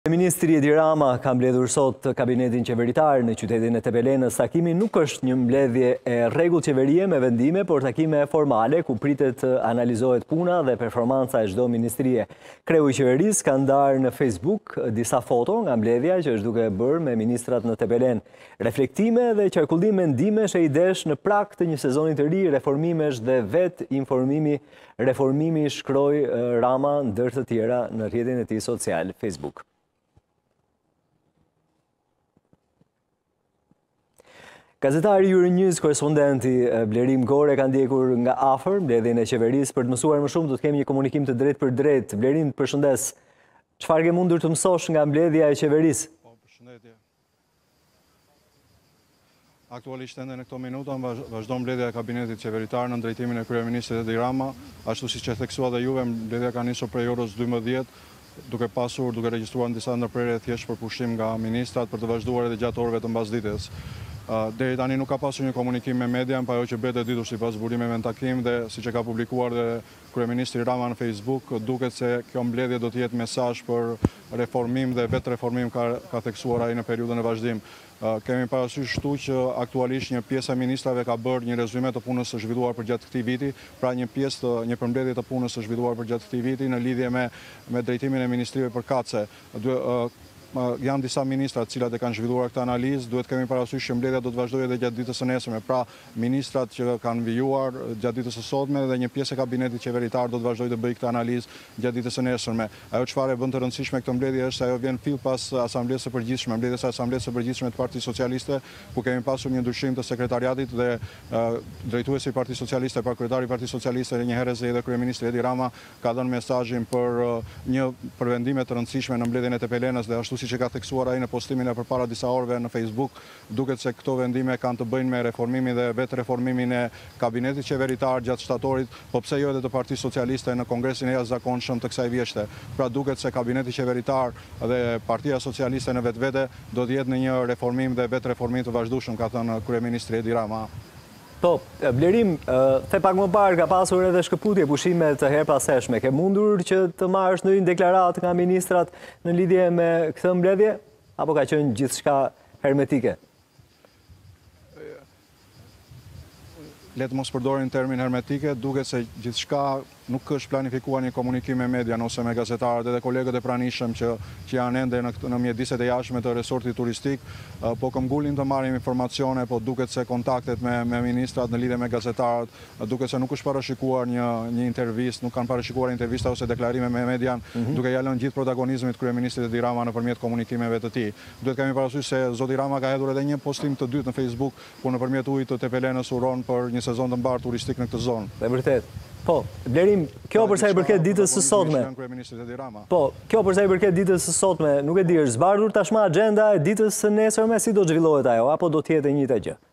Ministri Edi Rama ka mbledhur sot kabinetin qeveritar në qytetin e Tepelenës. Takimi nuk është një mbledhje e rregull qeverie me vendime, por takime formale ku pritet analizohet puna dhe performanca e çdo ministrie. Kreu i qeverisë ka ndarë në Facebook disa foto nga mbledhja që është duke bërë me ministrat në Tepelen. Reflektime dhe qarkullim mendimesh e idesh në prag të një sezoni të ri, reformimesh dhe vet reformimi shkroi Rama ndër të tjera në rrjetin e tij social Facebook. Gazetari Euronews, korespondenti Blerim Gore ka ndjekur nga afër mbledhjen e qeverisë. Për të mësuar më shumë do të kemi një komunikim të drejtë për drejtë. Blerim, përshëndes. Çfarë ke mundur të mësosh nga mbledhja e qeverisë? Përshëndetje. Aktualisht ende në këto minuta vazhdon mbledhja e kabinetit qeveritar në drejtimin e kryeministrit Edi Rama, ashtu siç e theksua dhe juve, mbledhja ka nisur prej orës 12, duke regjistruar disa ndërprerje thjesht për pushim nga ministrat për të vazhduar edhe gjatë orëve të mbasdites. Deri tani nuk ka pasur një komunikim me media, pa ajo që bete ditur sipas burimeve në takim dhe siç e ka publikuar dhe kryeministri Rama në Facebook, duket se kjo mbledhje do të jetë mesazh për reformim dhe vetë reformim ka theksuar ai në periudhën e vazhdim. Kemi parasysh shtu që aktualisht një pjesë e ministrave ka bërë një rezume të punës së zhvilluar për gjatë këtij viti, pra një përmbledhje të punës së zhvilluar për gjatë këtij viti në lidhje me drejtimin e ministrive përkatëse. Janë disa ministrat cilat e kanë zhvilluar këtë analizë, duhet kemi parasysh që mbledhja do të vazhdojë edhe gjatë ditës së nesërme. Pra, ministrat që kanë vijuar gjatë ditës së sotme dhe një pjesë e kabinetit qeveritar do të vazhdojë të bëjë këtë analizë gjatë ditës së nesërme. Ajo çfarë bën të rëndësishme këtë mbledhje është se ajo vjen fill pas asamblesë së përgjithshme, mbledhjes së asamblesë së përgjithshme të Partisë Socialiste, ku kemi pasur një ndryshim të sekretariatit dhe drejtuesi i Partisë Socialiste, pra kryetari i Partisë Socialiste njëherëse edhe kryeministri Edi Rama ka dhënë mesazhin për vendime të rëndësishme në mbledhjen e Tepelenës dhe ashtu siç e ka theksuar ai në postimin e përpara disa orëve në Facebook, duket se këto vendime kanë të bëjnë me reformimin dhe vetë reformimin e kabinetit qeveritar gjatë shtatorit, po pse jo edhe të Partisë Socialiste në Kongresin e jashtëzakonshëm të kësaj vjeshte. Pra duket se kabineti qeveritar dhe Partia Socialiste në vetvete do të jetë në një reformim dhe vetë reformim të vazhdueshëm, ka thënë kryeministri Edi Rama. Po, Blerim, the pak më parë ka pasur edhe shkëputje pushime të herpaseshme. Ke mundur që të marrësh ndonjë deklaratë nga ministrat në lidhje me këtë mbledhje, apo ka qenë gjithçka hermetike? Le të mos përdorin termin hermetike, duket se gjithçka nuk është planifikuar një komunikim me media ose me gazetarët edhe kolegët e pranishëm që janë ende në mjediset e jashtme të resortit turistik, po këmbgulin të marrim informacione, po duket se kontaktet me ministrat në lidhje me gazetarët, duket se nuk është parashikuar një intervistë, nuk kanë parashikuar intervista ose deklarime me median, duke ja lënë gjithë protagonizmit kryeministrit Edi Rama nëpërmjet komunikimeve të tij. Duhet kemi parasysh se zoti Rama ka hedhur edhe një postim të dytë në Facebook, ku nëpërmjet ujit të Tepelenës uron për një sezon të mbarë turistik në këtë zonë. Dhe vërtet. Po, Blerim, kjo për sa i përket ditës së sotme. Po, kjo për sa i përket ditës së sotme, nuk e di, është zbardhur tashmë agenda e ditës së nesërme, si do zhvillohet ajo, apo do të jetë e njëjta gjë?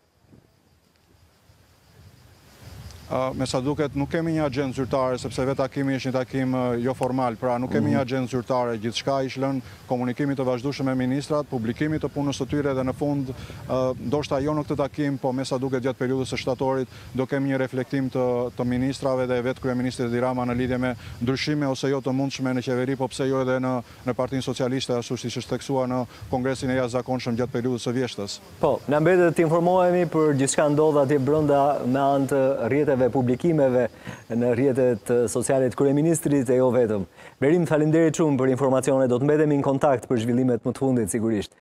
Me sa duket, nuk kemi një agendë zyrtare, sepse vetë takimi është një takim jo formal, pra nuk kemi një agendë zyrtare, gjithçka ishte lënë komunikimit të vazhdueshëm me ministrat, publikimit të punës së tyre dhe në fund, ndoshta jo në këtë takim, po me sa duket gjatë periudhës së shtatorit, do kemi një reflektim të ministrave dhe vetë kryeministrit Edi Rama në lidhje me ndryshime ose jo të mundshme në qeveri, po pse jo edhe në Partinë Socialiste, ashtu siç është theksuar në Kongresin e jashtëzakonshëm gjatë periudhës së vjeshtës. Po, na mbetet të informohemi për gjithçka ndodh atje brenda me anë të rrjeteve publikimeve në rrjetet sociale të kryeministrit e jo vetëm. Blerim, faleminderit shumë për informacione, do të mbetemi në kontakt për zhvillimet më të fundit sigurisht.